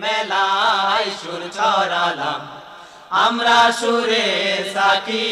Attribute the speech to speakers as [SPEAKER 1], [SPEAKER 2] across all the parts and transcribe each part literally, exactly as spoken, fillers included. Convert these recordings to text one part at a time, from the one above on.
[SPEAKER 1] মেলায় সুর ছড়ালাম আমরা সুরে সাকি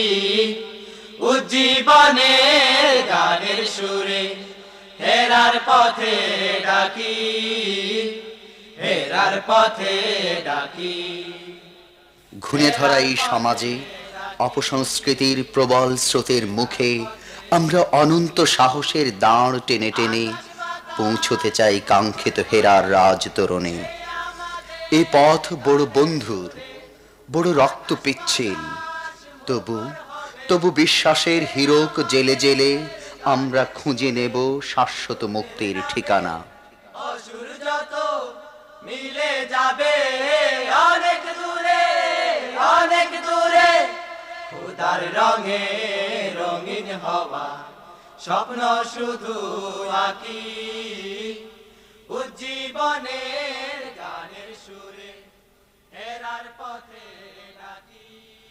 [SPEAKER 1] উজ্জীবনের গানের সুরে হেরার পথে ডাকি হেরার পথে ডাকি।
[SPEAKER 2] ঘুণে ধরা এই সমাজে অপসংস্কৃতির প্রবল স্রোতের মুখে আমরা অনন্ত সাহসের দাঁড় টেনে টেনে পৌঁছতে চাই কাঙ্ক্ষিত হেরার রাজতরণে। এ পথ বড় বন্ধুর, বড় রক্ত পিচ্ছিল, তবু তবু বিশ্বাসের হীরক জেলে জেলে আমরা খুঁজে নেব শাশ্বত মুক্তির ঠিকানা।
[SPEAKER 1] অসুর যত মিলে যাবে অনেক দূরে অনেক দূরে, খোদার রঙে রঙিন হওয়া স্বপ্ন শুধু আঁকি উজ্জীবনের গানের সুরে হেরার পথে ডাকি।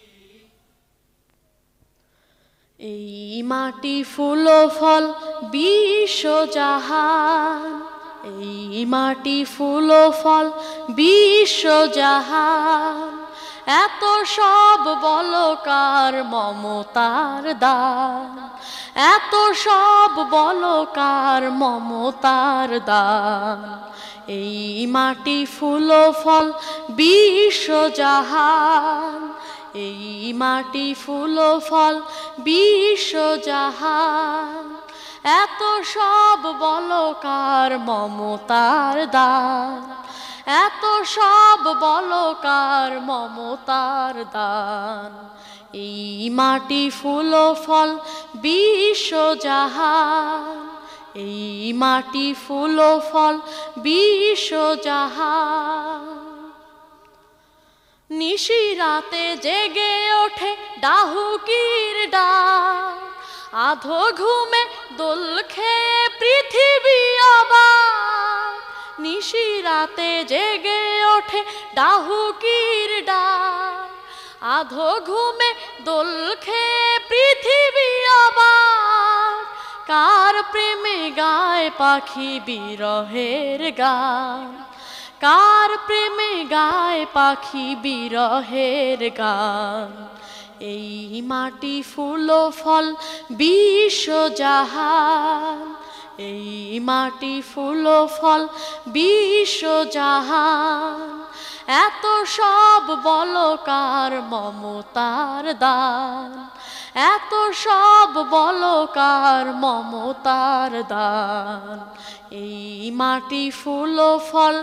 [SPEAKER 3] এই মাটি ফুল ফল বিশ্বজাহান, এই মাটি ফুল ফল বিশ্বজাহান, এত সব বলকার মমতার দান, এত সব বলকার মমতার দান। এই মাটি ফুল ফল বিশ্বজাহান, এই মাটি ফুল ফল বিশ্বজাহান, এত সব বলকার মমতার দান, এত সব বলকার মমতার দান। এই মাটি ফুল ফল বিশ্বজাহান, এই মাটি ফুল ফল বিশ্বজাহান। নিশিরাতে জেগে ওঠে ডাহুকির ডাক, আধো ঘুমে দোল খেয়ে পৃথিবী অবাক। নিশিরাতে জেগে ওঠে ডাহুকির ডাক, আধো ঘুমে দোল খেয়ে পৃথিবী অবাক। কার প্রেমে গায় পাখি বিরহের গান, কার প্রেমে গায় পাখি বিরহের গান। এই মাটি ফুল ফল বিশ্বজাহান, এই মাটি ফুল ফল বিশ্বজাহান, এত সব বলকার মমতার দান, এত সব বলকার মমতার দান। এই মাটি ফুল ফল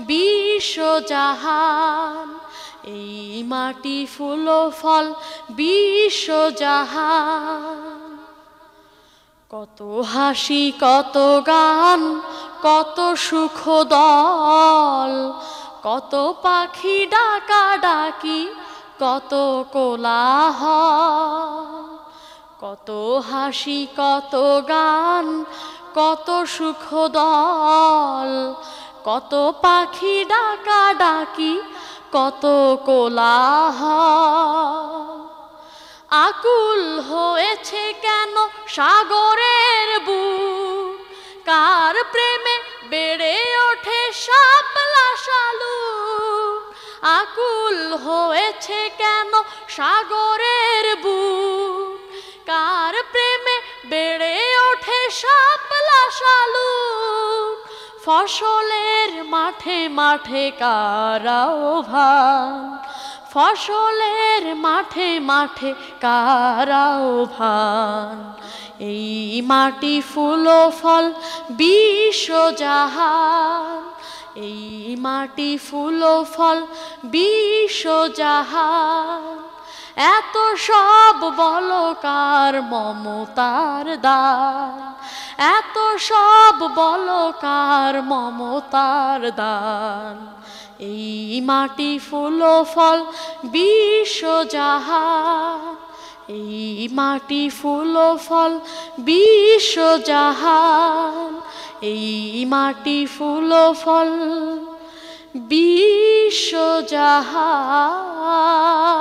[SPEAKER 3] বিশ্বজাহান, এই মাটি ফুল ফল বিশ্বজাহান। কত হাসি কত গান কত সুখ দল, কত পাখি ডাকা ডাকি কত কোলাহল। কত হাসি কত গান কত সুখ দল, কত পাখি ডাকা ডাকি কত কোলাহল। আকুল হয়েছে কেন সাগরের বুক, কার প্রেমে বেড়ে ওঠে শাপলা শালুক। আকুল হয়েছে কেন সাগরের বুক, কার প্রেমে বেড়ে ওঠে শাপলা শালুক। ফসলের মাঠে মাঠে কার আহ্বান, ফসলের মাঠে মাঠে কার আহ্বান। এই মাটি ফুল ফল বিশ্বজাহান, এই মাটি ফুল ফল বিশ্বজাহান, এত সব বলকার মমতার দান, এত সব বলকার মমতার দান। এই মাটি ফুল ফল বিশ্বজাহান, এই মাটি ফুল ফল বিশ্বজাহান, এই মাটি ফুল ফল বিশ্বজাহান।